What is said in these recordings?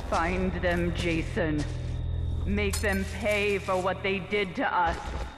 Find them, Jason. Make them pay for what they did to us.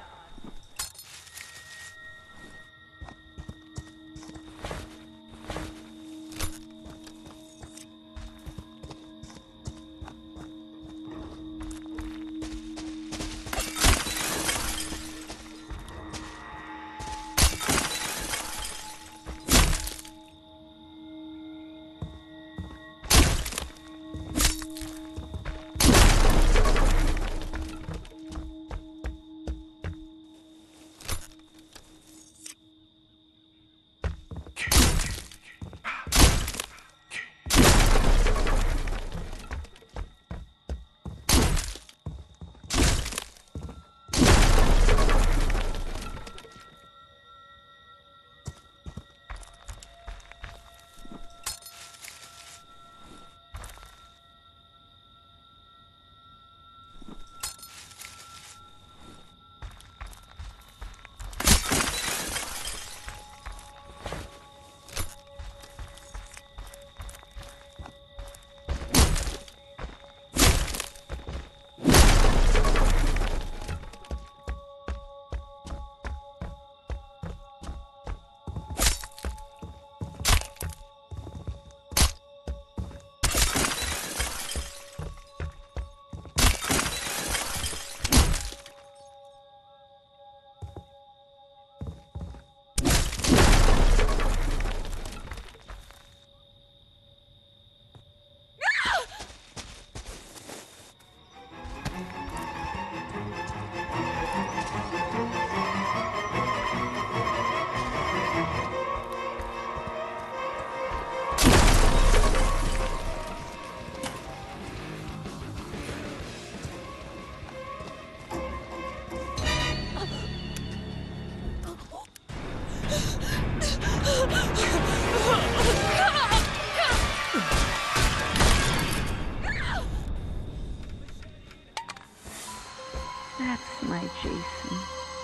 That's my Jason.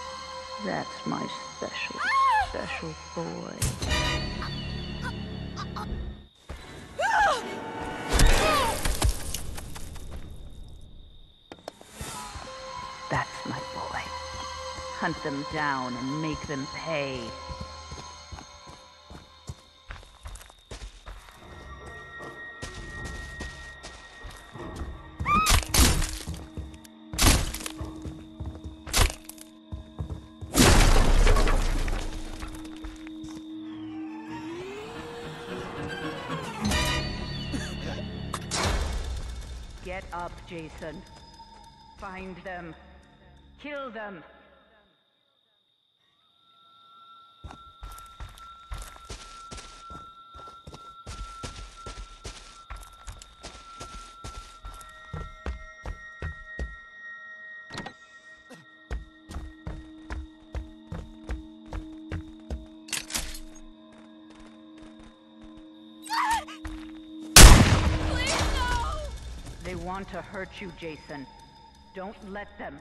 That's my special boy. That's my boy. Hunt them down and make them pay. Get up, Jason. Find them. Kill them. They want to hurt you, Jason. Don't let them.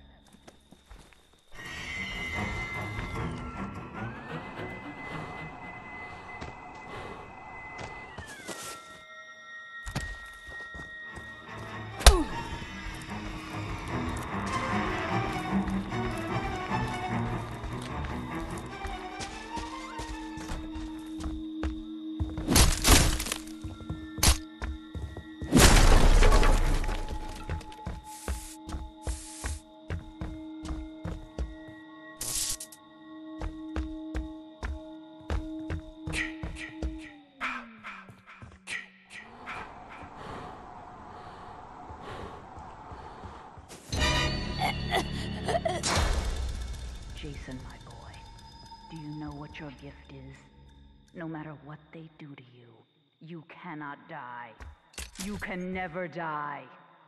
Jason, my boy, do you know what your gift is? No matter what they do to you, you cannot die. You can never die.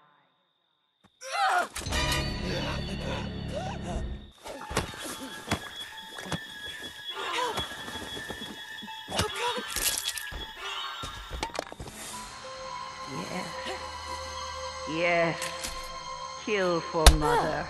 Yes. Yes. Kill for Mother.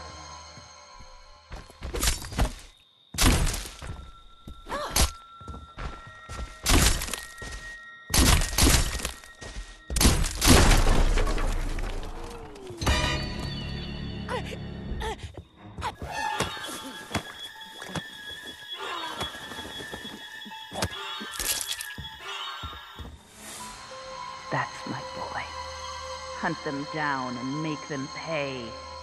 hunt them down and make them pay.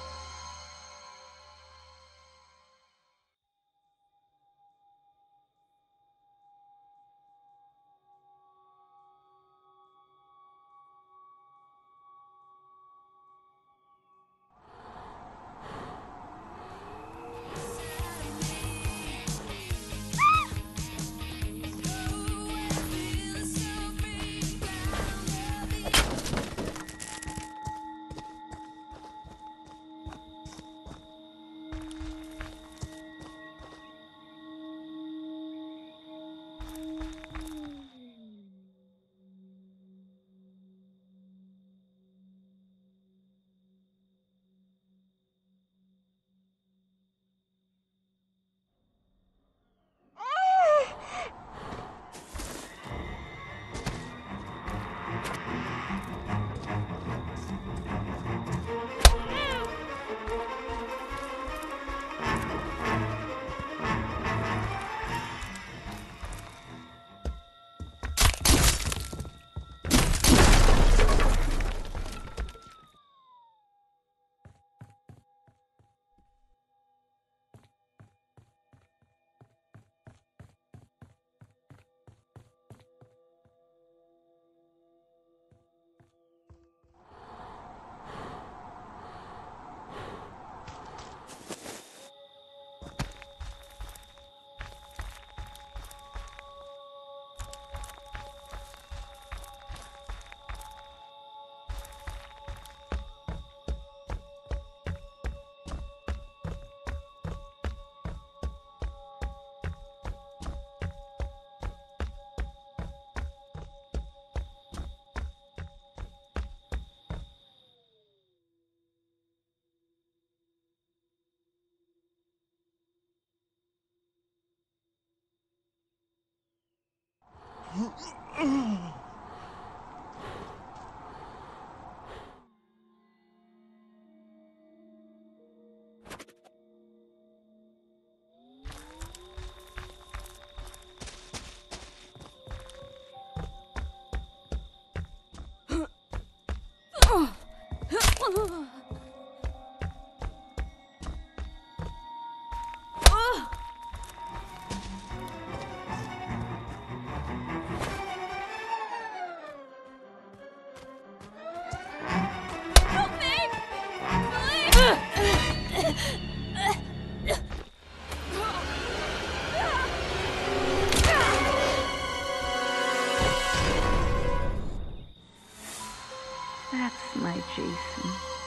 That's my Jason.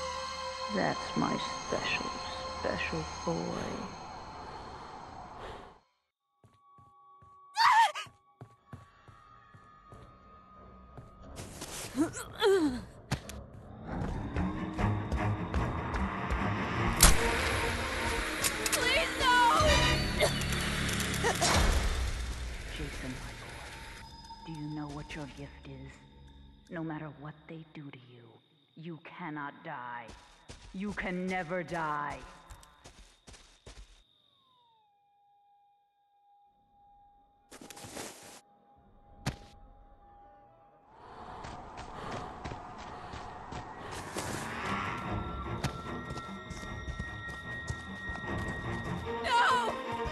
That's my special, special boy. Please, no! Jason, my boy, do you know what your gift is? No matter what they do to you, you cannot die. You can never die. No!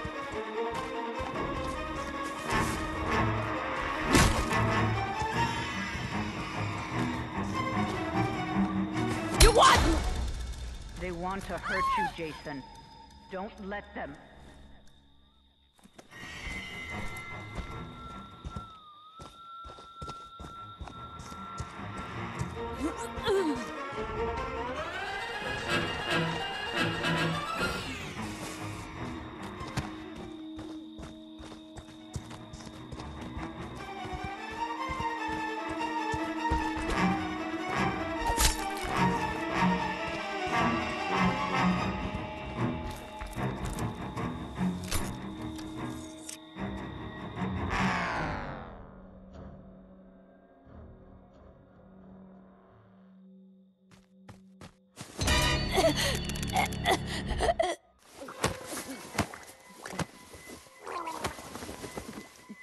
You what? They want to hurt you, Jason. Don't let them.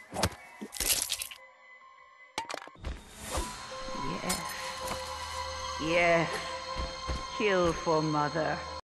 Yes. Yes. Kill for Mother.